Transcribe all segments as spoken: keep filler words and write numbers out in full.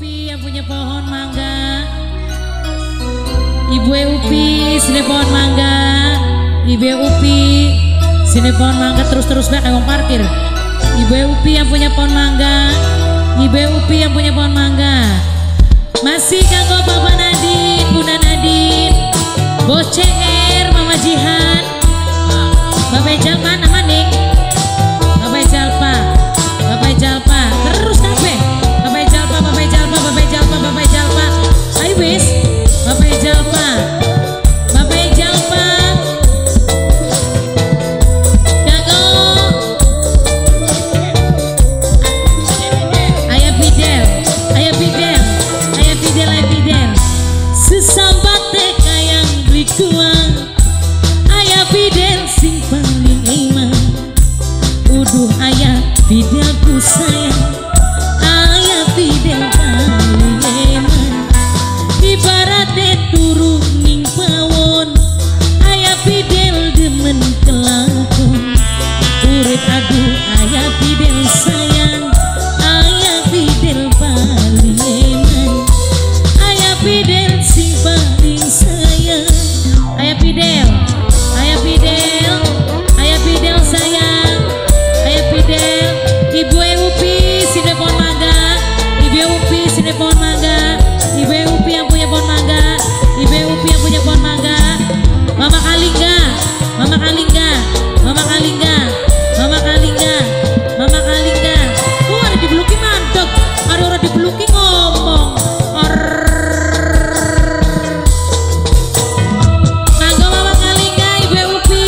Upi yang punya pohon mangga. Ibu Upi sini pohon mangga. Ibu Upi sini pohon mangga terus-terus baik kayak parkir. Ibu Upi yang punya pohon mangga. Ibu Upi yang punya pohon mangga. Masih kanggo Bapak Nadine, Bunda Nadine, Bos C R, Mama Jihan, Bapak Jalpa nama nih, Bapak Jalpa, Bapak Jalpa, terus kabeh, Bapak Jalpa, Bapak Jalpa, Bapak Jalpa, Bapak Jalpa, ayo bis, Bapak Jalpa, Bapak Jalpa, kanggo, ayah Fidel, ayah Fidel, ayah Fidel, ayah Fidel, sesambat teka yang beli kuang, ayah Fidel sing paling iman, uduh ayah Fidel ku sayang, ayah Fidel paling iman, ibaratnya turun ning pawon, ayah Fidel demen kelakon, urip aduh ayah Fidel sayang, ayah Fidel paling iman, ayah Fidel sing paling sayang, ayah Fidel, ayah Fidel, ayah Fidel sayang, ayah Fidel, Ibu Upi sini pohon mangga, Ibu Upi sini pohon mangga, Ibu Upi yang punya pohon mangga, Ibu Upi yang punya pohon mangga, Mama Kalingga, Mama Kalingga, Mama Kalingga, Mama Kalingga, Mama Kalingga, oh ada dibeluki mantap, ada orang dibeluki ngomong, Mangga Mama Kalingga, Ibu Upi,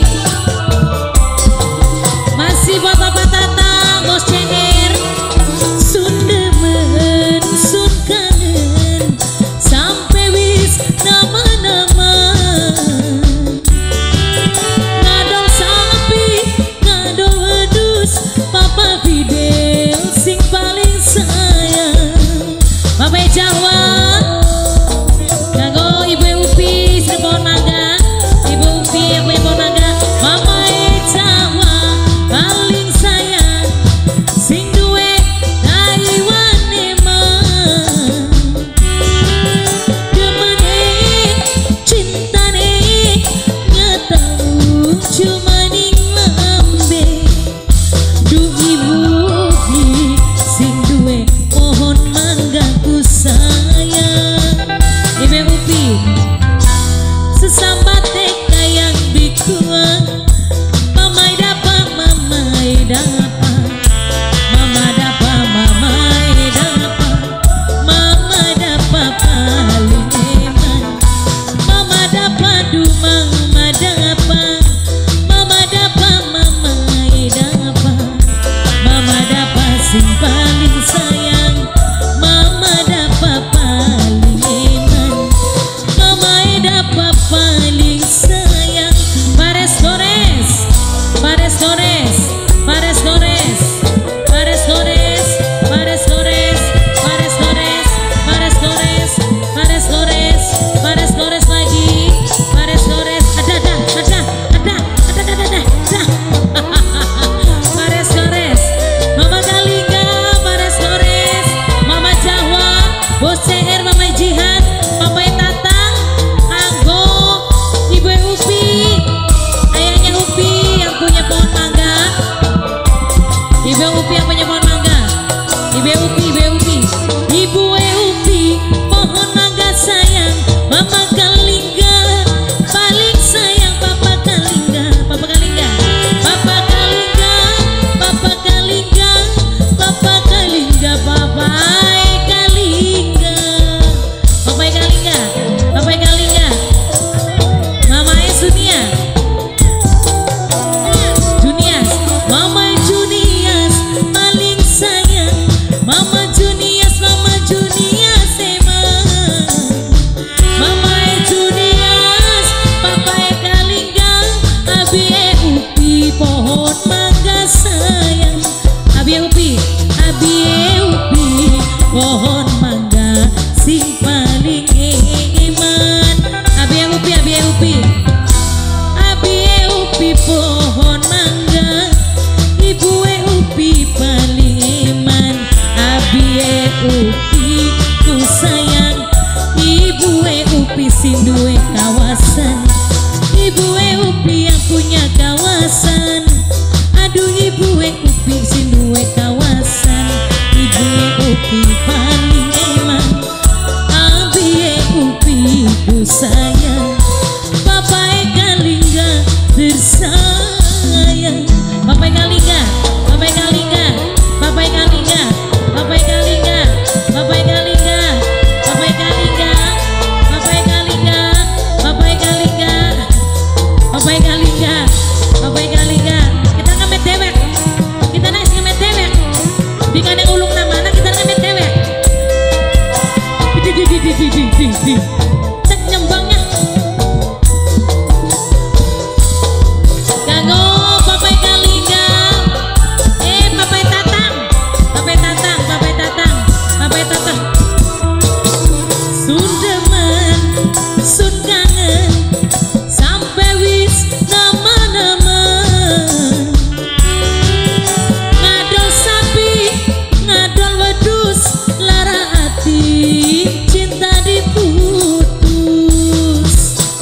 masih buat Bapak Tatang, Bos C R, sun demen, sun kangen, sampai wis nama-nama, ngadol sapi, ngadol wedus, Papa Fidel sing paling sayang, Bapak Jawa, kanggo Ibu Upi sini pohon mangga, Ibu Upi yang punya pohon mangga, Mama Jawa paling sayang, sing duwe Taiwan emang, demane cintane nyatau cuma ning lambe, du Ibu Upi sing duwe pohon mangga ku sayang, Ibu Upi sesambat teka yang dikuang, Mamai dapat, mamai dapat, mama dapat, mamai dapat, mama dapat paling eman, mama dapat, du mama dapat, mama dapat, mamai dapat, mama dapat sing paling sayang, mama dapat paling eman, mamai dapat paling sayang, Pares Gores, Pares Gores, Pares Gores, Pares Gores, Pares Gores, Pares Gores, Pares Gores, Pares Gores, Pares Gores lagi, Pares Gores, ada ada ada ada ada ada ada ada, Pares Gores, Mama Kalingga, Pares Gores, Mama Jawa, Bos C R, Mama Jihan, Papa Tatang, Anggo, Ibu Upi, ayahnya Upi yang punya pohon mangga, Ibu Upi yang punya pohon mangga, Ibu Upi, Ibu Upi, Ibu Upi, pohon mangga sayang, Mama Kalingga, paling sayang Papa Kalingga, Papa Kalingga, Papa Kalingga, Papa Kalingga, Papa Kalingga, Papa Kalingga, Papa Kalingga, Papa Kalingga, Mama Sunia, Junias, Mama Junias paling sayang, Mama Junias, Mama Junias emang, Mama Junias, Papa Kalingga, Abi Upi pohon mangga sayang, Abi Upi, Abi Upi pohon mangga sing paling iman, Abi Upi, Abi Upi, Abi Upi pohon mangga, Ibu Upi paling iman, Abi Upi ku sayang. Ibu e Upi sing duwe kawasan, ibu e Upi yang punya kawasan. Aduh ibu e Upi sing duwe kawasan, ibu e Upi paling eman. Abi e Upi ku sayang, bapak e Kalingga tersayang. Bapak e Kalingga, bapak e Kalingga, bapak e Kalingga, bapak e Kalingga, bapak e Kalingga, bapak e Kalingga, bapak e Kalingga, bapak e Kalingga, bapak e Kalingga, bapak e Kalingga. Kita ngemet dewek, kita nangis ngemet dewek. Di kadang ulung namana kita ngemet dewek. Di di di di di di di di. Cek nyembangnya. Ganggu bapak e Kalingga. Eh bapak e Tatang, bapak e Tatang, bapak e Tatang, bapak e Tatang. Sundeman, sun kangen, sampai wis nama-nama. Ngadol sapi, ngadol wedus, lara hati, cinta diputus.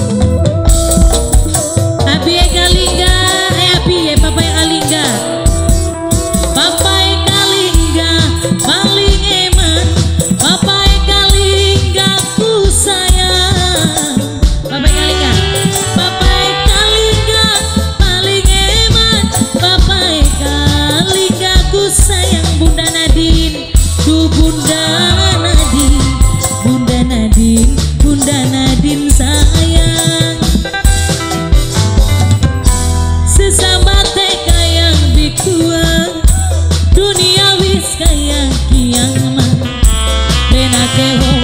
Abi e Kalingga, eh abi e bapak e Kalingga, bapak e Kalingga paling eman, bapak e Kalingga ku sayang. Bapak e Kalingga, bapak e Kalingga paling eman, bapak e Kalingga ku sayang. Bunda Nadine, ku Bunda Nadine, Bunda Nadine, Bunda Nadine sayang. Sesambate kayang bikuang, dunia wis kayang kiamat. Benake wong